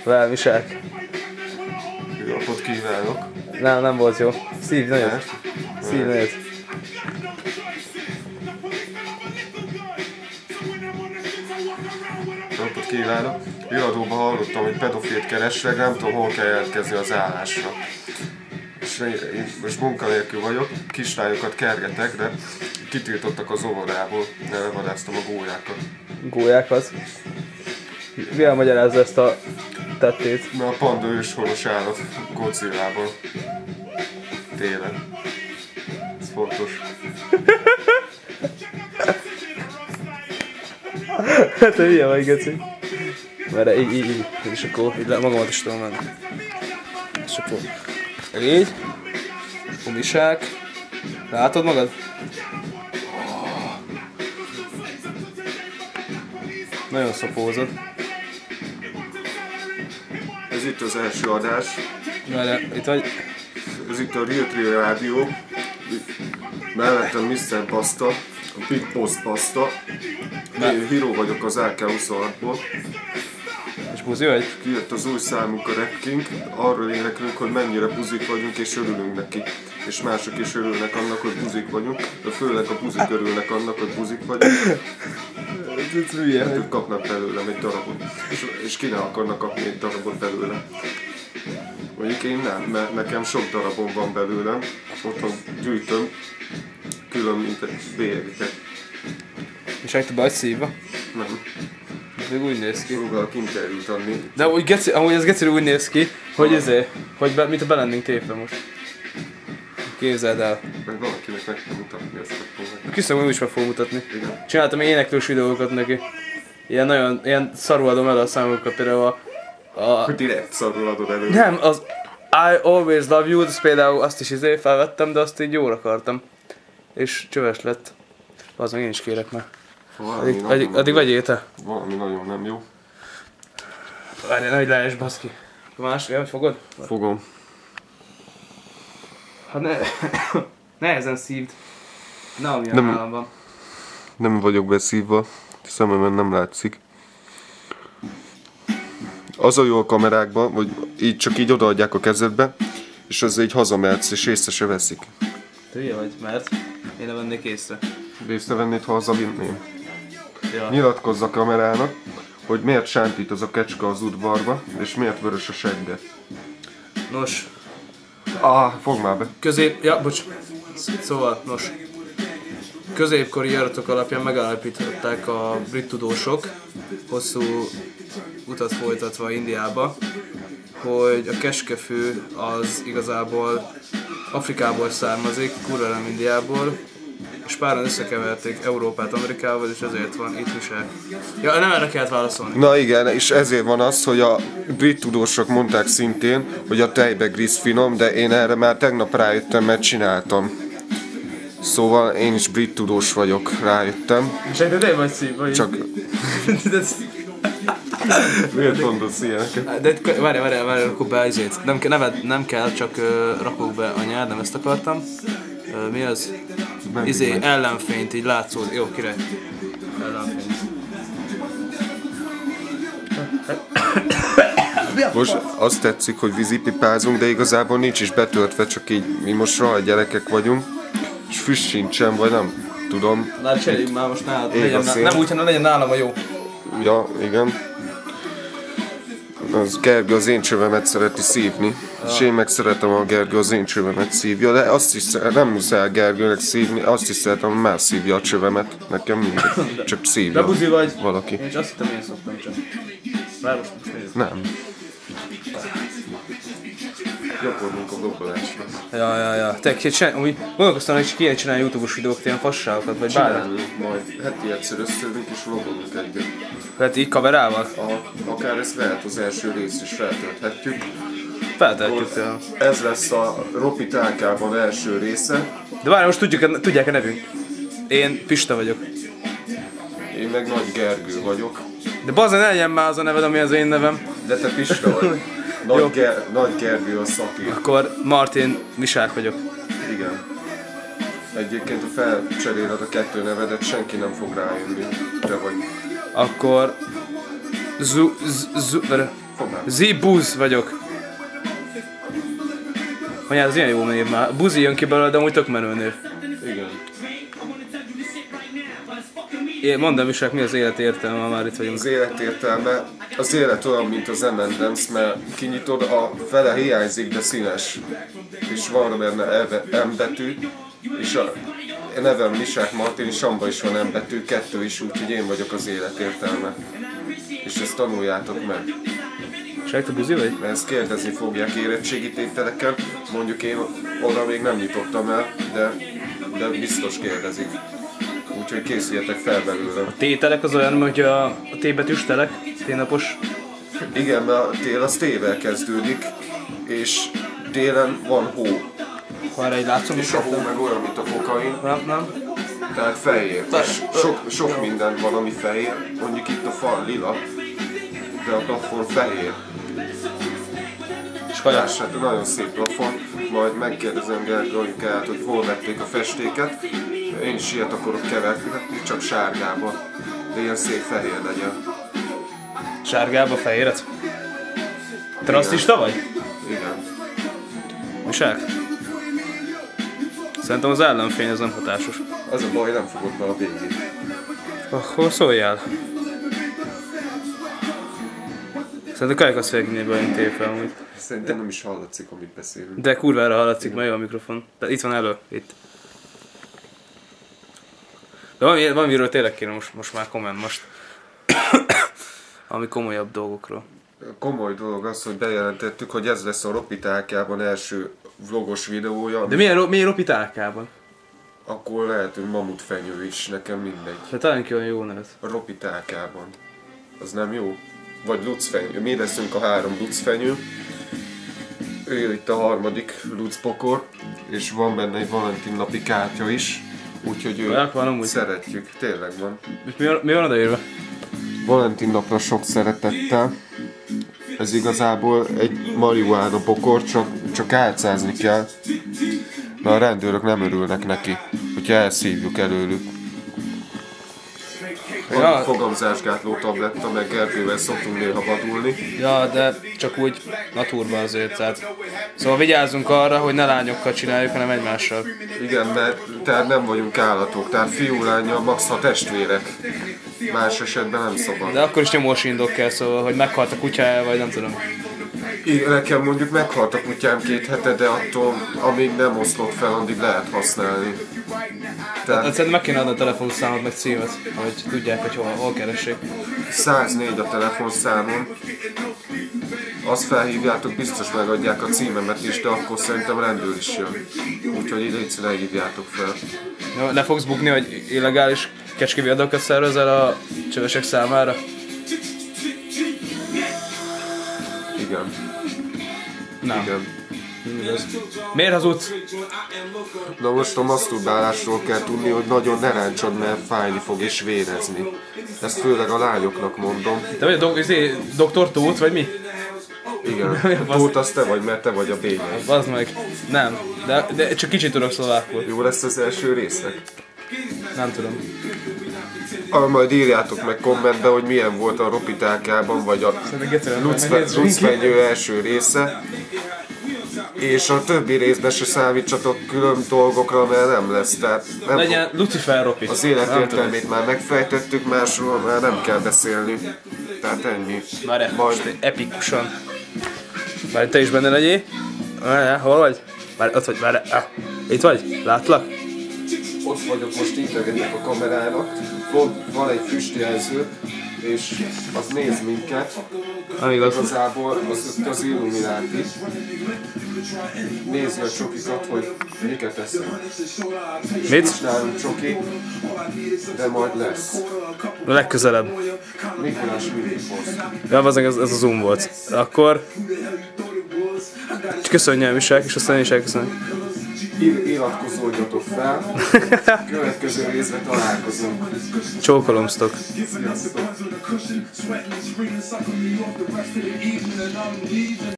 Velmisák. Jó napot kívánok. Nem volt jó. Szívj nagyot. Szívj nagyot. Jó napot kívánok. Iradóban hallottam, hogy pedofilt keresnek, nem tudom, hol kell jelentkezni az állásra. És én most munkanélkül vagyok, kislányokat kergetek, de kitiltottak az óvodából, de levadáztam a gólyákat. Gólyákat? Milyen magyarázza ezt a tettét? Na a panda őshonos állat Godzillában. Télen. Ez fontos. Hát te hülye vagy, Geci. Mert így. És akkor így magamat is tudom menni. És akkor így. Gumisák. Látod magad? Nagyon szopózod. Ez itt az első adás. Várjál, itt vagy. Ez itt a Real Trill Rádió. Mellettem Mr. Pasta, a Big Boss Pasta. Én Hiro vagyok az AK-26-ból. És buzi vagy? Kijött az új számunk a Rap King. Arról éneklünk, hogy mennyire buzik vagyunk és örülünk neki. És mások is örülnek annak, hogy buzik vagyunk. De főleg a buzik örülnek annak, hogy buzik vagyunk. Ez hülye. Ők kapnak belőlem egy darabot. És ki ne akarnak kapni egy darabot belőlem. Mondjuk én nem, mert nekem sok darabom van belőlem. Otthon gyűjtöm. Külön, mint egy bélyegeket. És egy vagy szívva? Nem. Még úgy néz ki. Próbálok interjút adni. De amúgy ez Geci úgy néz ki, hogy mint ha belennénk tépve most. Képzeld el. Meg valakinek meg kell mutatni ezt a próbát. Kiszom, is meg fogom mutatni. Igen. Csináltam éneklős videókat neki. Ilyen szarul adom el a számokat, például Hogy direkt szarul adod elő. Nem, az I Always Love You, azt például azt is felvettem, de azt így jól akartam. És csöves lett. Az meg én is kérek már. Addig vegyél te. Valami nagyon nem jó. Várjál, nehogy lees, baszki. Hogy fogod? Fogom. Hát nehezen szívd. Ne amilyen Nem. nálam van. Nem vagyok beszívva. Szememen nem látszik. Az a jó a kamerákban, hogy így csak így odaadják a kezedbe, és az így hazamehetsz, és észre se veszik. Te hülye vagy, mert én nem vennék észre. Észrevennéd, ha hazavinném. Ja. Nyilatkozz a kamerának, hogy miért sántít az a kecske az udvarba, és miért vörös a segge. Nos, Fogd már be. Szóval, középkori iratok alapján megállapították a brit tudósok, hosszú utat folytatva Indiába, hogy a keskefű az igazából Afrikából származik, kurva nem Indiából, és páran összekeverték Európát Amerikával, és ezért van itt misák. Ja, nem erre kellett válaszolni. Na igen, és ezért van az, hogy a brit tudósok mondták szintén, hogy a tejbegríz finom, de én erre már tegnap rájöttem, mert csináltam. Szóval én is brit tudós vagyok, rájöttem. És te vagy szívva így. Csak... Miért mondasz ilyeneket? De várjál, rakok be ezért. Nem kell, csak rakok be a nyár, nem ezt akartam. Mi az? Ellenfényt, így látszód. Jó, király. Ellenfényt. Most azt tetszik, hogy vízipipázunk, de igazából nincs is betöltve, csak így mi most rohadt gyerekek vagyunk. És füst sincsen, vagy nem tudom. Na cseréljünk már most nálad. Nem úgy, hanem legyen nálam a jó. Ja, igen. Az Gergő az én csövemet szereti szívni. És én meg szeretem, a Gergő az én csövemet szívja, de azt is nem muszáj Gergőnek szívni, azt is szeretem, hogy más szívja a csövemet. Nekem mindegy. Csak szívja. De buzi vagy. Valaki. Én is azt hittem, én szoktam csak. Várj most nézzük. Nem. Gyakorlunk a blogolásra. Ja. Te úgy gondolkoztam, hogy kéne csinálni YouTube-os videókat, ilyen fasságokat, vagy bármit. Csinálunk majd. Heti egyszer összeülünk és vlogolunk egyet. Hát így kamerával? Akár ezt lehet az első részt is feltölthetjük. Feltehetjük. Ez lesz a Ropi Tálkában első része. De várj, most tudják a nevünk. Én Pista vagyok. Én meg Nagy Gergő vagyok. De bazen, ne legyen már az a neved, ami az én nevem. De te Pista vagy. Nagy Gergő a szaki. Akkor Martin Misák vagyok. Igen. Egyébként, ha felcseréled a kettő nevedet, senki nem fog rájönni. Te vagy. Akkor... Fogd már Z-Buzz vagyok. Anyád, ez ilyen jó név már. Buzi jön ki belőle, de amúgy tök menő név. Igen. Mondd el, Misák, mi az élet értelme, ha már itt vagyunk? Az élet értelme, az élet olyan, mint az M&M's, mert kinyitod, a fele hiányzik, de színes. És van benne M betű, és a nevem Misák Martin, és amba is van M betű, 2 is, úgyhogy én vagyok az élet értelme. És ezt tanuljátok meg. Misák, te buzi vagy? Mert ezt kérdezni fogják érettségi tételeken, mondjuk én oda még nem nyitottam el, de biztos kérdezik. Úgyhogy készüljetek fel belőle. A tételek az olyan, hogy a T-betűs telek, T-napos. Igen, mert a tél az T-vel kezdődik, és télen van hó. Ha erre így látszom, És a hó meg olyan, mint a kokain, Nem. tehát fehér. Sok minden van, ami fehér, mondjuk itt a fal lila, de a plafon fehér. És kajás. Hát nagyon szép plafon, majd megkérdezem Gergelyikát, hogy hol vették a festéket. Én is ilyet akarok keverni, csak sárgába, de ilyen szép fehér legyen. Sárgába, fehéret? Te rasszista vagy? Igen. Misák? Szerintem az ellenfény az nem hatásos. Az a baj, nem fogod be a végét. Akkor szóljál. Szerintem Kajakasz felkínéből jön téve amúgy. Szerintem nem is hallatszik, amit beszélünk. De kurvára hallatszik, mert jó a mikrofon. Tehát itt van elő, itt. De valamiről tényleg kéne most már komment most. Ami komolyabb dolgokról. Komoly dolog az, hogy bejelentettük, hogy ez lesz a Ropitálkában első vlogos videója. De milyen Ropitálkában? Akkor lehet, hogy mamutfenyő is, nekem mindegy. De talán ki olyan jó nevet. A Ropitálkában. Az nem jó? Vagy lucfenyő. Mi leszünk a 3 lucfenyő. Ő itt a 3. lucpokor, és van benne egy Valentin napi kártya is. Úgyhogy őt szeretjük. Tényleg van. Mi van odaírva? Valentin napra sok szeretettel. Ez igazából egy marihuána bokor, csak álcázni kell. Mert a rendőrök nem örülnek neki, hogyha elszívjuk előlük. Van fogamzásgátló tabletta, meg Gergővel szoktunk néha vadulni. Ja, de csak úgy naturban azért, tehát... Szóval vigyázzunk arra, hogy ne lányokkal csináljuk, hanem egymással. Igen, mert tehát nem vagyunk állatok, tehát fiú-lánya max ha testvérek. Más esetben nem szabad. De akkor is nyomós indok kell, szóval, hogy meghalt a kutyája, vagy nem tudom. Igen, nekem mondjuk meghalt a kutyám 2 hete, de attól, amíg nem oszlott fel, addig lehet használni. Tehát szerintem meg kéne adni a telefonszámot, meg címet, hogy tudják, hogy hol keressék. 104 a telefonszámom. Azt felhívjátok, biztos megadják a címemet is, de akkor szerintem rendőr is jön. Úgyhogy így egyszerűen hívjátok fel. Ja, le fogsz bukni, hogy illegális kecskeviadókat szervezel a csövesek számára? Igen. Nem. Igen. Miért hazudsz? Na most a maszturbálásról kell tudni, hogy nagyon ne ráncsad, mert fájni fog és vérezni. Ezt főleg a lányoknak mondom. Te vagy doktor Tóth, vagy mi? Igen. Tóth az te vagy, mert te vagy a bényeg. Bazd meg. Nem. De csak kicsit tudok szlovákul. Jó lesz az első résznek? Nem tudom. Majd írjátok meg kommentbe, hogy milyen volt a Ropitálkában, vagy a Lucfenyő első része. És a többi részben se számítsatok külön dolgokra, mert nem lesz. Tehát nem legyen Lucifer Ropi. Az élet értelmét már megfejtettük, másról már nem kell beszélni. Tehát ennyi. Már most epikusan. Már te is benne legyél. Hol vagy? Már ott vagy, már. Itt vagy? Látlak? Ott vagyok, most integetek a kamerának. Van egy füstjelző, és az néz minket. Igazából az Illuminati. Nézi a csokikat, hogy miket eszünk. Mit? Nálunk csoki, de majd lesz. Legközelebb. Mikulás mindig hoz. Ja, ez a Zoom volt. Akkor... Köszönjem Misák, és aztán én is elköszönöm. Iratkozódjatok fel. Következő részben találkozunk. Csókolomztok. Sziasztok.